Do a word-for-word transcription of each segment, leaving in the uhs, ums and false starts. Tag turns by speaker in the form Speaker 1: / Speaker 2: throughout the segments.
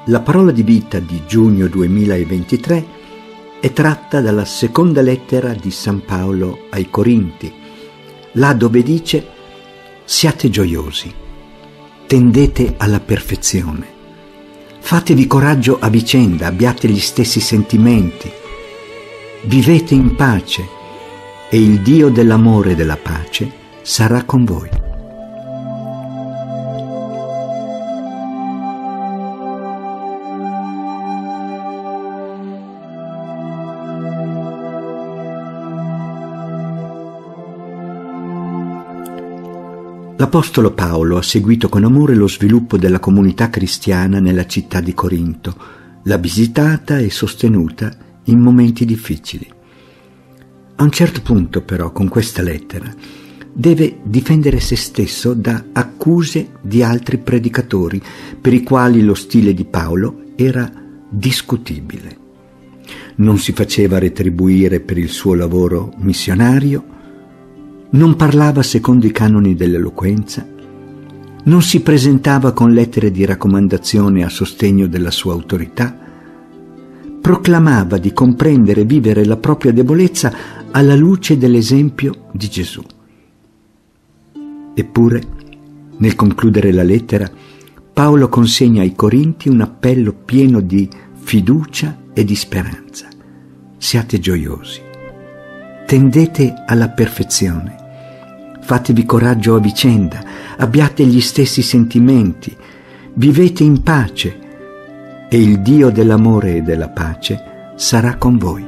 Speaker 1: La parola di vita di giugno duemilaventitré è tratta dalla seconda lettera di San Paolo ai Corinti, là dove dice: siate gioiosi, tendete alla perfezione, fatevi coraggio a vicenda, abbiate gli stessi sentimenti, vivete in pace e il Dio dell'amore e della pace sarà con voi. L'Apostolo Paolo ha seguito con amore lo sviluppo della comunità cristiana nella città di Corinto, l'ha visitata e sostenuta in momenti difficili. A un certo punto, però, con questa lettera, deve difendere se stesso da accuse di altri predicatori per i quali lo stile di Paolo era discutibile. Non si faceva retribuire per il suo lavoro missionario, non parlava secondo i canoni dell'eloquenza, non si presentava con lettere di raccomandazione a sostegno della sua autorità, proclamava di comprendere e vivere la propria debolezza alla luce dell'esempio di Gesù. Eppure, nel concludere la lettera, Paolo consegna ai Corinti un appello pieno di fiducia e di speranza. Siate gioiosi, tendete alla perfezione, fatevi coraggio a vicenda, abbiate gli stessi sentimenti, vivete in pace e il Dio dell'amore e della pace sarà con voi.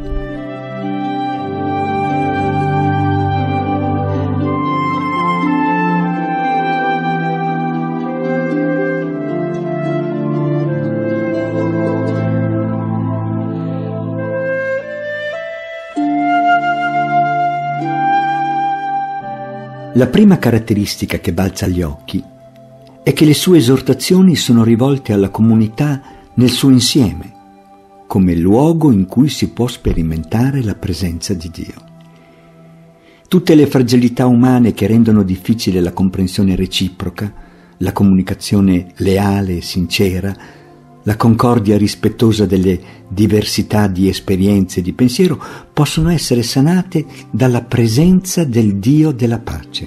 Speaker 1: La prima caratteristica che balza agli occhi è che le sue esortazioni sono rivolte alla comunità nel suo insieme, come luogo in cui si può sperimentare la presenza di Dio. Tutte le fragilità umane che rendono difficile la comprensione reciproca, la comunicazione leale e sincera, la concordia rispettosa delle diversità di esperienze e di pensiero possono essere sanate dalla presenza del Dio della pace.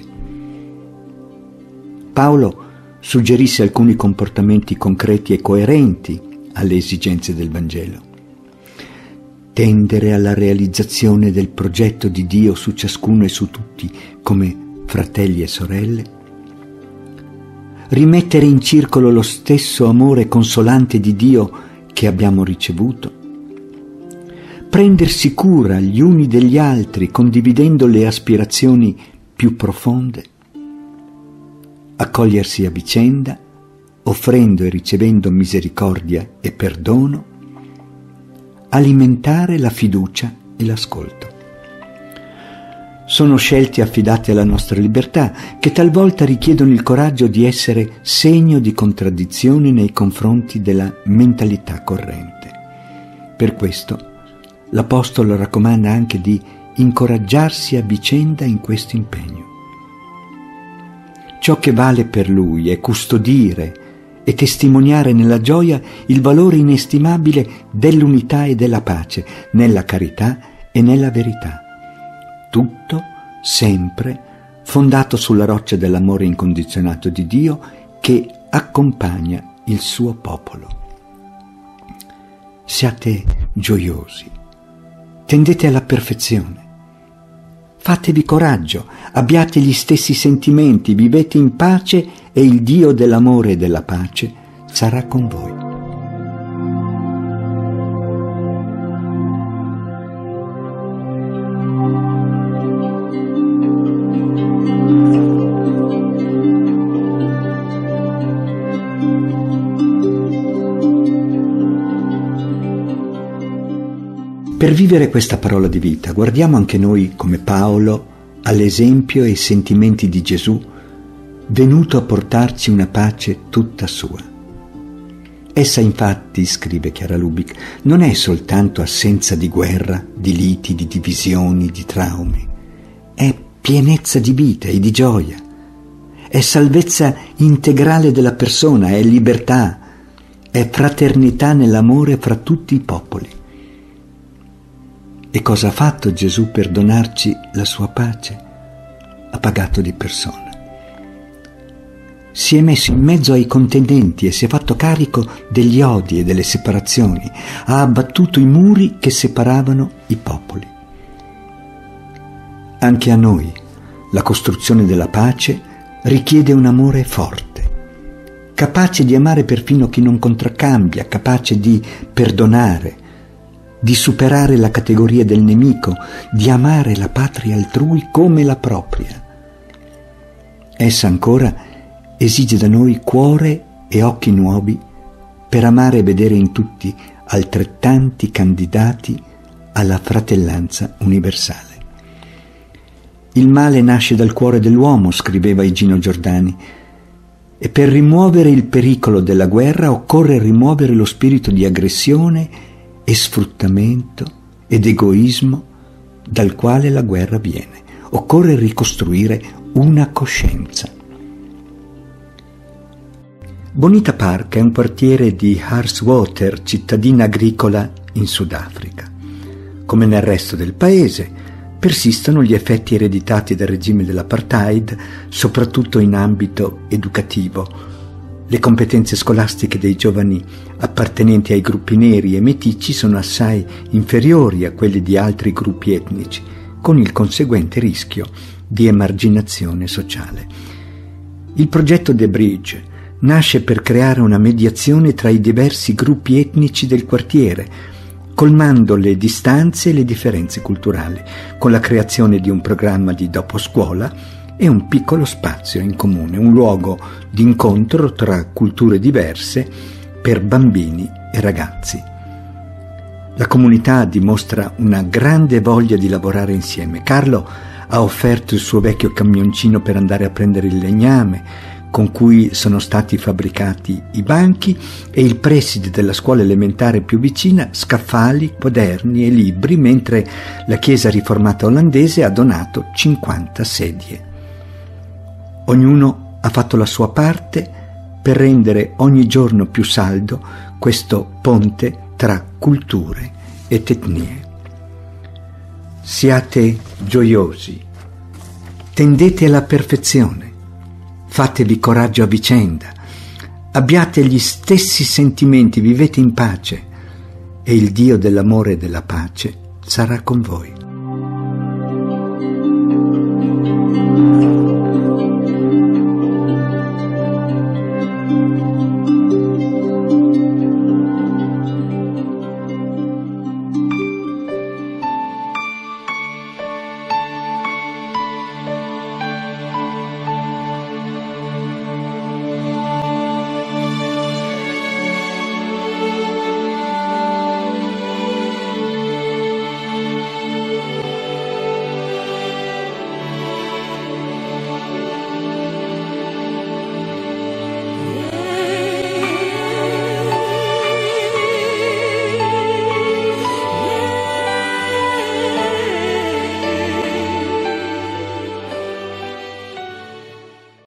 Speaker 1: Paolo suggerisse alcuni comportamenti concreti e coerenti alle esigenze del Vangelo. Tendere alla realizzazione del progetto di Dio su ciascuno e su tutti come fratelli e sorelle, rimettere in circolo lo stesso amore consolante di Dio che abbiamo ricevuto, prendersi cura gli uni degli altri condividendo le aspirazioni più profonde, accogliersi a vicenda, offrendo e ricevendo misericordia e perdono, alimentare la fiducia e l'ascolto. Sono scelte affidate alla nostra libertà che talvolta richiedono il coraggio di essere segno di contraddizione nei confronti della mentalità corrente. Per questo l'Apostolo raccomanda anche di incoraggiarsi a vicenda in questo impegno. Ciò che vale per lui è custodire e testimoniare nella gioia il valore inestimabile dell'unità e della pace, nella carità e nella verità. Tutto sempre fondato sulla roccia dell'amore incondizionato di Dio che accompagna il suo popolo. Siate gioiosi, tendete alla perfezione, fatevi coraggio, abbiate gli stessi sentimenti, vivete in pace e il Dio dell'amore e della pace sarà con voi. Per vivere questa parola di vita, guardiamo anche noi, come Paolo, all'esempio e ai sentimenti di Gesù, venuto a portarci una pace tutta sua. Essa infatti, scrive Chiara Lubich, non è soltanto assenza di guerra, di liti, di divisioni, di traumi. È pienezza di vita e di gioia. È salvezza integrale della persona, è libertà, è fraternità nell'amore fra tutti i popoli. E cosa ha fatto Gesù per donarci la sua pace? Ha pagato di persona. Si è messo in mezzo ai contendenti e si è fatto carico degli odi e delle separazioni. Ha abbattuto i muri che separavano i popoli. Anche a noi la costruzione della pace richiede un amore forte, capace di amare perfino chi non contraccambia, capace di perdonare, di superare la categoria del nemico, di amare la patria altrui come la propria. Essa ancora esige da noi cuore e occhi nuovi per amare e vedere in tutti altrettanti candidati alla fratellanza universale. Il male nasce dal cuore dell'uomo, scriveva Igino Giordani, e per rimuovere il pericolo della guerra occorre rimuovere lo spirito di aggressione e sfruttamento ed egoismo dal quale la guerra viene. Occorre ricostruire una coscienza. Bonita Park è un quartiere di Hartswater, cittadina agricola in Sudafrica. Come nel resto del paese, persistono gli effetti ereditati dal regime dell'apartheid, soprattutto in ambito educativo. Le competenze scolastiche dei giovani appartenenti ai gruppi neri e meticci sono assai inferiori a quelle di altri gruppi etnici, con il conseguente rischio di emarginazione sociale. Il progetto The Bridge nasce per creare una mediazione tra i diversi gruppi etnici del quartiere, colmando le distanze e le differenze culturali, con la creazione di un programma di doposcuola e un piccolo spazio in comune, un luogo di incontro tra culture diverse per bambini e ragazzi. La comunità dimostra una grande voglia di lavorare insieme. Carlo ha offerto il suo vecchio camioncino per andare a prendere il legname con cui sono stati fabbricati i banchi, e il preside della scuola elementare più vicina scaffali, quaderni e libri, mentre la chiesa riformata olandese ha donato cinquanta sedie. Ognuno ha fatto la sua parte per rendere ogni giorno più saldo questo ponte tra culture ed etnie. Siate gioiosi, tendete alla perfezione, fatevi coraggio a vicenda, abbiate gli stessi sentimenti, vivete in pace e il Dio dell'amore e della pace sarà con voi.